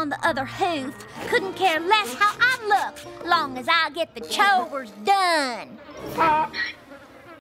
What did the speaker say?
on the other hoof couldn't care less how I look, long as I get the chores done.